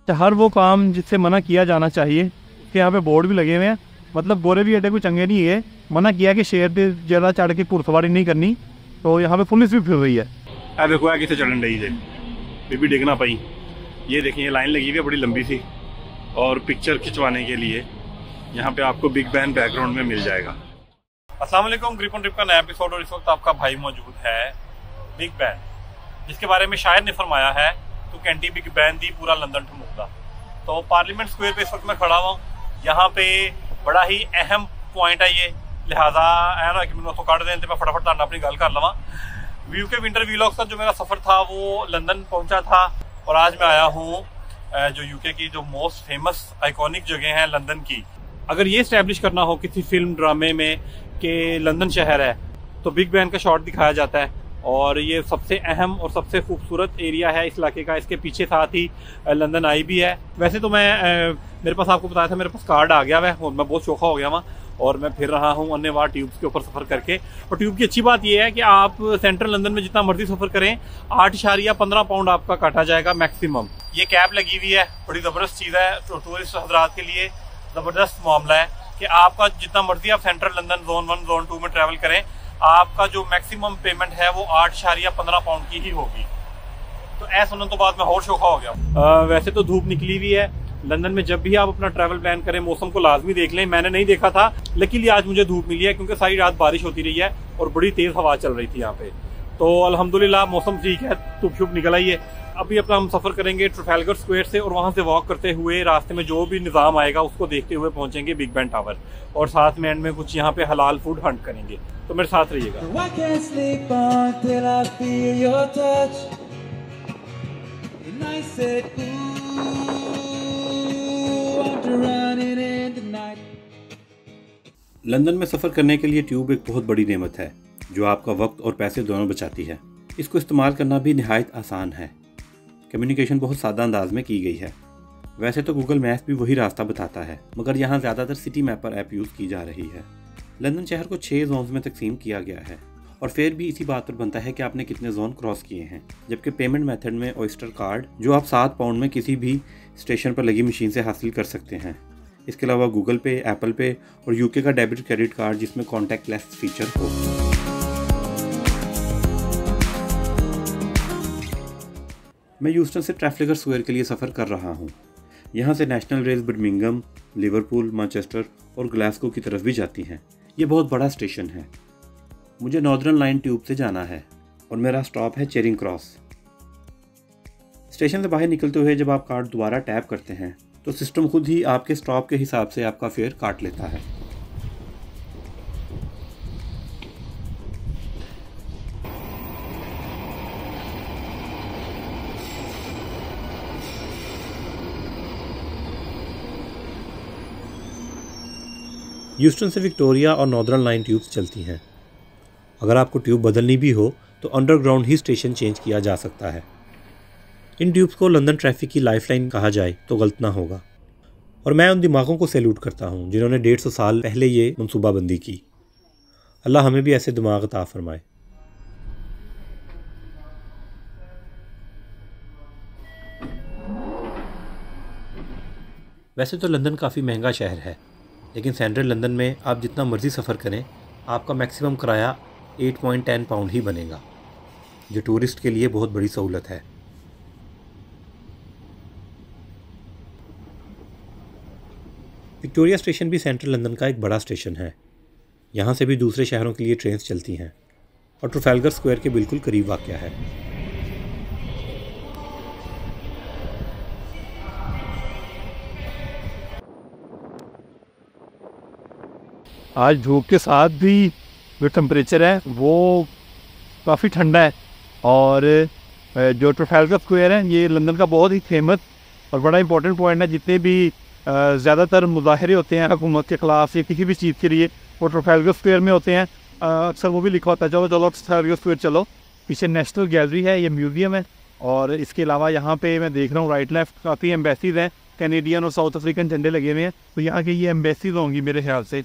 तो हर वो काम जिससे मना किया जाना चाहिए कि यहाँ पे बोर्ड भी लगे हुए हैं, मतलब गोरे भी एडे कोई चंगे नहीं है, मना किया कि शेर पे ज़्यादा चढ़ के घुड़सवारी नहीं करनी। तो यहाँ पे पुलिस भी फिर रही है। अब देखो किसे चढ़न रही है, बीबी डिग ना पाई। ये देखिए ये लाइन लगी हुई है बड़ी लंबी सी, और पिक्चर खिंचवाने के लिए यहाँ पे आपको बिग बैन बैकग्राउंड में मिल जाएगा। अस्सलाम वालेकुम, ग्रिप ऑन ट्रिप का नया एपिसोड, और इस वक्त आपका भाई मौजूद है बिग बैन, जिसके बारे में शायर ने फरमाया है तो कैंटी बिग बैन दी पूरा लंदन ठमुकदा। तो पार्लियामेंट स्क्वायर पे इस वक्त मैं खड़ा हुआ हूँ। यहाँ पे बड़ा ही अहम पॉइंट है ये, लिहाजा है ना कि मैंने उसको काट दें तो मैं फटाफट ताना अपनी गल कर लवा। व्यू के विंटर व्लॉग्स का जो मेरा सफ़र था वो लंदन पहुँचा था, और आज मैं आया हूँ जो यूके की जो मोस्ट फेमस आइकॉनिक जगह है लंदन की। अगर ये इस्टेब्लिश करना हो किसी फिल्म ड्रामे में कि लंदन शहर है, तो बिग बैन का शॉट दिखाया जाता है, और ये सबसे अहम और सबसे खूबसूरत एरिया है इस इलाके का। इसके पीछे साथ ही लंदन आई भी है। वैसे तो मैं मेरे पास आपको बताया था मेरे पास कार्ड आ गया है, और मैं बहुत चौखा हो गया वहाँ, और मैं फिर रहा हूँ अन्यवार ट्यूब्स के ऊपर सफ़र करके। और ट्यूब की अच्छी बात यह है कि आप सेंट्रल लंदन में जितना मर्जी सफ़र करें 8.15 पाउंड आपका काटा जाएगा मैक्सिमम। ये कैब लगी हुई है, बड़ी ज़बरदस्त चीज़ है टूरिस्ट हजरात के लिए, ज़बरदस्त मामला है कि आपका जितना मर्जी आप सेंट्रल लंदन जोन 1 जोन 2 में ट्रैवल करें, आपका जो मैक्सिमम पेमेंट है वो 8.15 पाउंड की ही होगी। तो ऐसा सुनने तो बाद में और चौखा हो गया। वैसे तो धूप निकली हुई है लंदन में। जब भी आप अपना ट्रैवल प्लान करें मौसम को लाजमी देख लें। मैंने नहीं देखा था, लेकिन आज मुझे धूप मिली है क्योंकि सारी रात बारिश होती रही है और बड़ी तेज हवा चल रही थी यहाँ पे। तो अल्हम्दुलिल्लाह मौसम ठीक है, धूप शुप निकल आई है। अभी अपना हम सफ़र करेंगे ट्रफालगर स्क्वायर से, और वहाँ से वॉक करते हुए रास्ते में जो भी निज़ाम आएगा उसको देखते हुए पहुँचेंगे बिग बैन टावर, और साथ में एंड में कुछ यहाँ पे हलाल फूड हंट करेंगे। तो मेरे साथ रहिएगा। लंदन में सफ़र करने के लिए ट्यूब एक बहुत बड़ी नेमत है जो आपका वक्त और पैसे दोनों बचाती है। इसको इस्तेमाल करना भी निहायत आसान है। कम्युनिकेशन बहुत सादा अंदाज में की गई है। वैसे तो गूगल मैप्स भी वही रास्ता बताता है, मगर यहाँ ज़्यादातर सिटी मैपर ऐप यूज़ की जा रही है। लंदन शहर को 6 जोन्स में तकसीम किया गया है, और फिर भी इसी बात पर बनता है कि आपने कितने जोन क्रॉस किए हैं। जबकि पेमेंट मेथड में ऑयस्टर कार्ड जो आप 7 पाउंड में किसी भी स्टेशन पर लगी मशीन से हासिल कर सकते हैं। इसके अलावा गूगल पे, एप्पल पे और यूके का डेबिट क्रेडिट कार्ड जिसमें कॉन्टैक्टलेस फीचर हो। मैं ह्यूस्टन से ट्रैफलगर स्क्वायर के लिए सफ़र कर रहा हूँ। यहाँ से national rail Birmingham, Liverpool, Manchester और ग्लासगो की तरफ भी जाती हैं। ये बहुत बड़ा स्टेशन है। मुझे नॉर्दर्न लाइन ट्यूब से जाना है और मेरा स्टॉप है चेरिंग क्रॉस। स्टेशन से बाहर निकलते हुए जब आप कार्ड दोबारा टैप करते हैं तो सिस्टम खुद ही आपके स्टॉप के हिसाब से आपका फेयर काट लेता है। ह्यूस्टन से विक्टोरिया और नॉर्दर्न लाइन ट्यूब्स चलती हैं। अगर आपको ट्यूब बदलनी भी हो तो अंडरग्राउंड ही स्टेशन चेंज किया जा सकता है। इन ट्यूब्स को लंदन ट्रैफिक की लाइफलाइन कहा जाए तो गलत ना होगा, और मैं उन दिमागों को सैल्यूट करता हूँ जिन्होंने 150 साल पहले ये मनसूबाबंदी की। अल्लाह हमें भी ऐसे दिमाग अता फरमाए। वैसे तो लंदन काफ़ी महंगा शहर है, लेकिन सेंट्रल लंदन में आप जितना मर्जी सफ़र करें आपका मैक्सिमम किराया 8.10 पाउंड ही बनेगा, जो टूरिस्ट के लिए बहुत बड़ी सहूलत है। विक्टोरिया स्टेशन भी सेंट्रल लंदन का एक बड़ा स्टेशन है। यहाँ से भी दूसरे शहरों के लिए ट्रेन्स चलती हैं, और ट्रफालगर स्क्वायर के बिल्कुल करीब वाक़या है। आज धूप के साथ भी जो टेम्परेचर है वो काफ़ी ठंडा है, और जो ट्रफालगर स्क्वायर है ये लंदन का बहुत ही फेमस और बड़ा इंपॉर्टेंट पॉइंट है। जितने भी ज़्यादातर मुजाहरे होते हैं हुकूमत के ख़िलाफ़ या किसी भी चीज़ के लिए, वो ट्रफालगर स्क्वायर में होते हैं। अक्सर वो भी लिखा होता है चलो चलो ट्रफालगर स्क्वायर चलो। पीछे नेशनल गैलरी है, ये म्यूज़ियम है, और इसके अलावा यहाँ पे मैं देख रहा हूँ राइट लेफ्ट काफ़ी एम्बेसीज हैं, कैनेडियन और साउथ अफ्रीकन झंडे लगे हुए हैं। तो यहाँ की ये एम्बेसीज होंगी मेरे ख्याल से।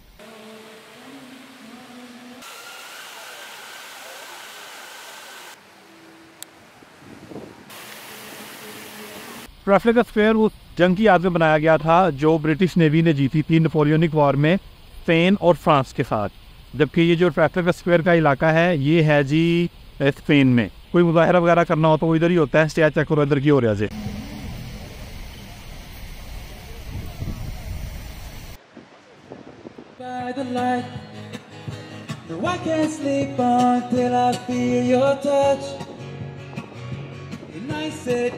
ट्रफालगर स्क्वायर उस जंग की याद में बनाया गया था जो ब्रिटिश नेवी ने जीती थी नेपोलियनिक वॉर में स्पेन और फ्रांस के साथ। जबकि ये जो ट्रफालगर स्क्वायर का इलाका है ये है जी स्पेन में। कोई मुजाहरा वगैरह करना हो तो वो इधर ही होता है। स्टेज चेक करो इधर की हो रहा है। No, I can't sleep until I feel your touch. And I said,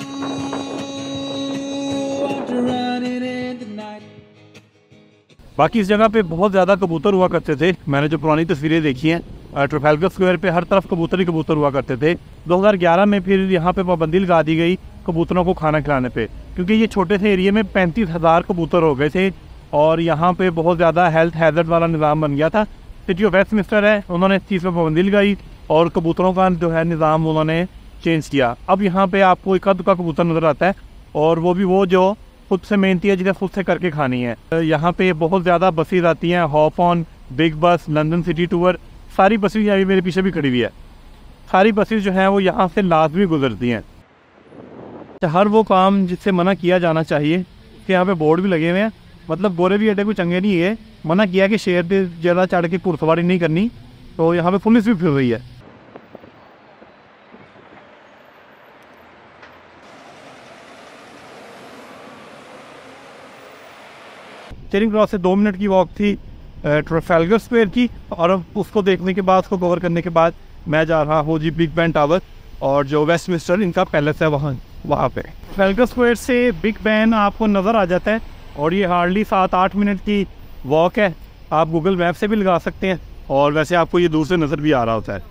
ooh, I'm running in the night. बाकी इस जगह पे बहुत ज़्यादा कबूतर हुआ करते थे। मैंने जो पुरानी तस्वीरें देखी हैं ट्रफालगर स्क्वायर पे हर तरफ कबूतर ही कबूतर हुआ करते थे। 2011 में फिर यहाँ पे पाबंदी लगा दी गई कबूतरों को खाना खिलाने पे, क्योंकि ये छोटे से एरिया में 35,000 कबूतर हो गए थे और यहाँ पे बहुत ज़्यादा हेल्थ हैजर्ड वाला निज़ाम बन गया था। सिटी ऑफ वेस्टमिंस्टर है, उन्होंने इस चीज़ पर पाबंदी लगाई और कबूतरों का जो है निज़ाम उन्होंने चेंज किया। अब यहाँ पे आपको एक अद का कबूतर नज़र आता है और वो भी वो जो खुद से मेहनती है, जिसे खुद से करके खानी है। यहाँ पे बहुत ज़्यादा बसेज आती हैं, hop on, big bus, London city tour, सारी बसेज अभी मेरे पीछे भी खड़ी हुई है। सारी बसेज जो हैं वो यहाँ से लाजमी गुजरती हैं। हर वो काम जिससे मना किया जाना चाहिए कि यहाँ पे बोर्ड भी लगे हुए हैं, मतलब गोरे भी अड्डे कोई चंगे नहीं है। मना किया कि शेर पे ज़्यादा चढ़ के घुड़सवारी नहीं करनी, तो यहाँ पे पुलिस भी फिर रही है। चेरिंग क्रॉस से 2 मिनट की वॉक थी ट्रफालगर स्क्वायर की, और अब उसको देखने के बाद, उसको कवर करने के बाद मैं जा रहा हूँ जी बिग बैन टावर और जो वेस्टमिंस्टर इनका पैलेस है वहाँ पे। ट्रफालगर स्क्वायर से बिग बैन आपको नज़र आ जाता है और ये हार्डली 7-8 मिनट की वॉक है। आप गूगल मैप से भी लगा सकते हैं और वैसे आपको ये दूर से नज़र भी आ रहा होता है।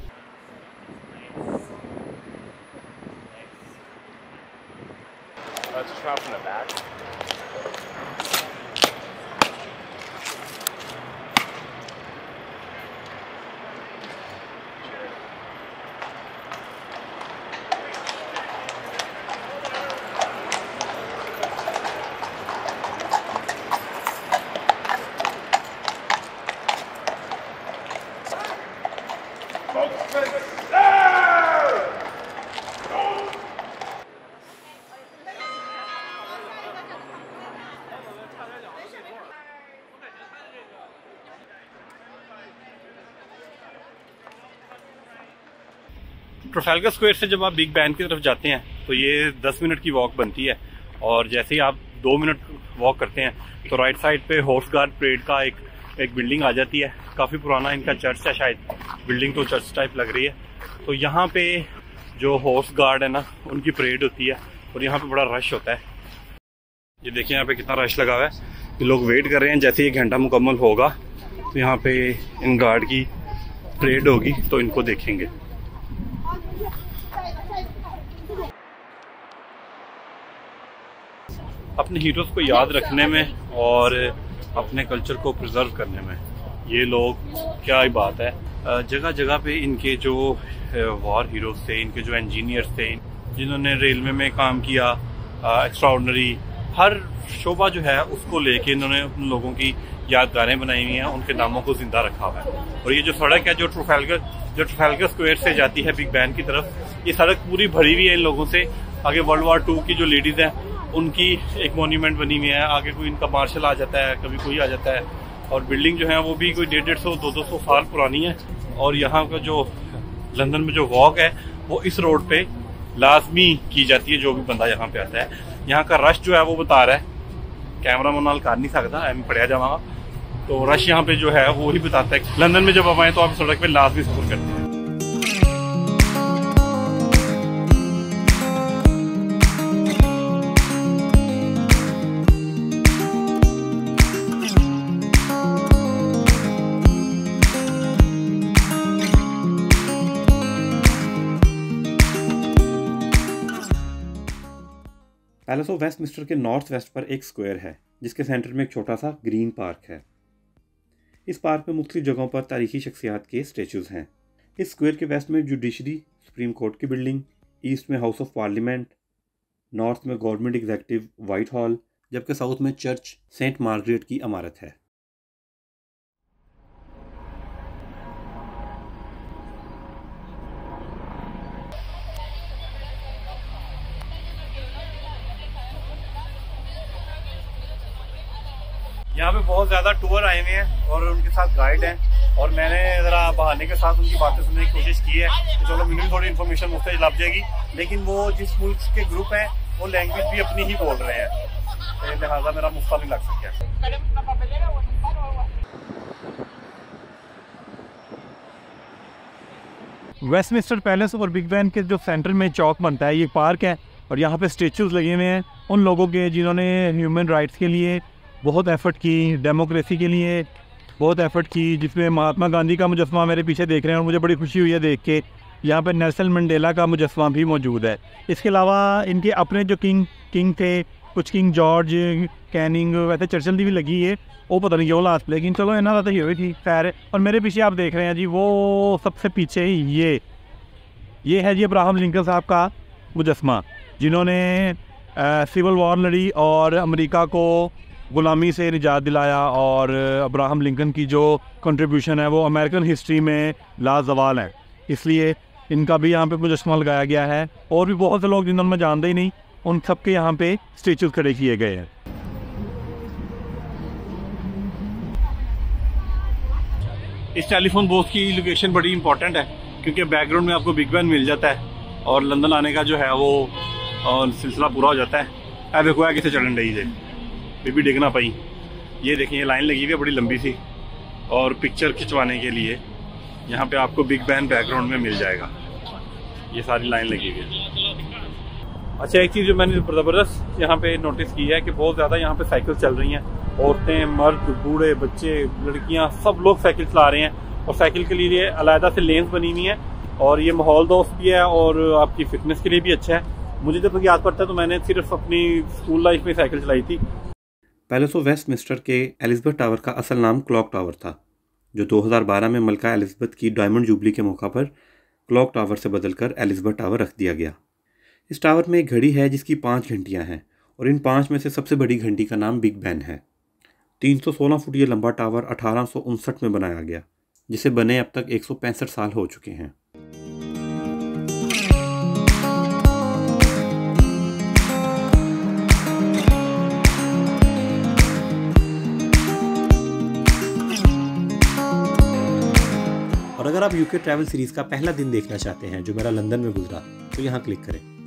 ट्रफालगर स्क्वायर से जब आप बिग बैन की तरफ जाते हैं तो ये 10 मिनट की वॉक बनती है और जैसे ही आप 2 मिनट वॉक करते हैं तो राइट साइड पे हॉर्स गार्ड परेड का एक बिल्डिंग आ जाती है। काफ़ी पुराना इनका चर्च है, शायद बिल्डिंग तो चर्च टाइप लग रही है। तो यहाँ पे जो हॉर्स गार्ड है ना, उनकी परेड होती है और यहाँ पे बड़ा रश होता है। ये देखिए यहाँ पे कितना रश लगा हुआ है, ये लोग वेट कर रहे हैं। जैसे 1 घंटा मुकम्मल होगा तो यहाँ पे इन गार्ड की परेड होगी तो इनको देखेंगे। अपने हीरोज़ को याद रखने में और अपने कल्चर को प्रिजर्व करने में ये लोग, क्या ही बात है। जगह जगह पे इनके जो वॉर हीरोज़ थे, इनके जो इंजीनियर्स थे, जिन्होंने रेलवे में काम किया, एक्स्ट्राऑर्डिनरी, हर शोबा जो है उसको लेके इन्होंने उन लोगों की यादगारें बनाई हुई हैं, उनके नामों को जिंदा रखा हुआ है। और ये जो सड़क है जो ट्रफालगर स्क्वायर से जाती है बिग बैन की तरफ, ये सड़क पूरी भरी हुई है इन लोगों से। आगे वर्ल्ड वॉर 2 की जो लेडीज़ हैं उनकी एक मॉन्यूमेंट बनी हुई है। आगे कोई इनका मार्शल आ जाता है, कभी कोई आ जाता है। और बिल्डिंग जो है वो भी कोई 150-200 साल पुरानी है। और यहाँ का जो लंदन में जो वॉक है वो इस रोड पे लाजमी की जाती है जो भी बंदा यहाँ पे आता है। यहाँ का रश जो है वो बता रहा है, कैमरा में नाल कर नहीं सकता, मैं पढ़िया जाऊँगा। तो रश यहाँ पे जो है वो ही बताता है। लंदन में जब आप आए तो आप सड़क पे लाजमी सफर करते हैं। पैलेस ऑफ वेस्टमिंस्टर के नॉर्थ वेस्ट पर एक स्क्वायर है जिसके सेंटर में एक छोटा सा ग्रीन पार्क है। इस पार्क में मुख्तलिफ जगहों पर तारीखी शख्सियात के स्टेचूज़ हैं। इस स्क्वायर के वेस्ट में जुडिशरी सुप्रीम कोर्ट की बिल्डिंग, ईस्ट में हाउस ऑफ पार्लियामेंट, नॉर्थ में गवर्नमेंट एग्जीक्यूटिव वाइट हॉल, जबकि साउथ में चर्च सेंट मार्गरेट की इमारत है। यहाँ पे बहुत ज़्यादा टूर आए हुए हैं और उनके साथ गाइड हैं, और मैंने ज़रा बहाने के साथ उनकी बातें सुनने की कोशिश की है तो चलो मुझे भी थोड़ी इन्फॉर्मेशन मुझसे लग जाएगी। लेकिन वो जिस मुल्क के ग्रुप हैं वो लैंग्वेज भी अपनी ही बोल रहे हैं, तो लिहाजा मेरा मुफ्ता नहीं लग सका। वेस्टमिंस्टर पैलेस और बिग बैन के जो सेंटर में चौक बनता है, ये पार्क है और यहाँ पे स्टेचूज लगे हुए हैं उन लोगों के जिन्होंने ह्यूमन राइट्स के लिए बहुत एफ़र्ट की, डेमोक्रेसी के लिए बहुत एफ़र्ट की, जिसमें महात्मा गांधी का मुजस्मा मेरे पीछे देख रहे हैं और मुझे बड़ी खुशी हुई है देख के। यहाँ पे नेल्सन मंडेला का मुजस्मा भी मौजूद है। इसके अलावा इनके अपने जो किंग थे, कुछ किंग जॉर्ज, कैनिंग, वैसे चर्चिल की भी लगी है, वो पता नहीं क्यों लास्ट, लेकिन चलो इन्ना तो ही हुई थी खैर। और मेरे पीछे आप देख रहे हैं जी, वो सबसे पीछे ही ये है जी अब्राहम लिंकन साहब का मुजस्मा, जिन्होंने सिविल वॉर लड़ी और अमेरिका को ग़ुलामी से निजात दिलाया। और अब्राहम लिंकन की जो कंट्रीब्यूशन है वो अमेरिकन हिस्ट्री में लाजवाल है, इसलिए इनका भी यहाँ पे मुजस्मा लगाया गया है। और भी बहुत से लोग जिन्होंने मैं जानता ही नहीं, उन सब के यहाँ पे स्टेचूज खड़े किए गए हैं। इस टेलीफोन बूथ की लोकेशन बड़ी इंपॉर्टेंट है क्योंकि बैकग्राउंड में आपको बिग बैन मिल जाता है और लंदन आने का जो है वो सिलसिला पूरा हो जाता है। अब देखो किसे चढ़न रही है, बेबी देखना पाई। ये देखिए लाइन लगी हुई है बड़ी लंबी सी, और पिक्चर खिंचवाने के लिए यहाँ पे आपको बिग बैन बैकग्राउंड में मिल जाएगा। ये सारी लाइन लगी हुई है। अच्छा, एक चीज़ जो मैंने ज़बरदस्त यहाँ पे नोटिस की है कि बहुत ज़्यादा यहाँ पे साइकिल चल रही हैं। औरतें, मर्द, बूढ़े, बच्चे, लड़कियाँ, सब लोग साइकिल चला रहे हैं और साइकिल के लिए अलहदा से लेन्स बनी हुई हैं और ये माहौल दोस्त भी है और आपकी फिटनेस के लिए भी अच्छा है। मुझे जब याद पड़ता है तो मैंने सिर्फ अपनी स्कूल लाइफ में साइकिल चलाई थी। पैलेस ऑफ वेस्टमिंस्टर के एलिज़ाबेथ टावर का असल नाम क्लॉक टावर था, जो 2012 में मलका एलिज़ाबेथ की डायमंड जुबली के मौका पर क्लॉक टावर से बदलकर एलिज़ाबेथ टावर रख दिया गया। इस टावर में एक घड़ी है जिसकी 5 घंटियां हैं और इन 5 में से सबसे बड़ी घंटी का नाम बिग बैन है। 316 फुट ये लंबा टावर 1859 में बनाया गया, जिसे बने अब तक 165 साल हो चुके हैं। और अगर आप यूके ट्रैवल सीरीज़ का पहला दिन देखना चाहते हैं जो मेरा लंदन में गुजरा, तो यहाँ क्लिक करें।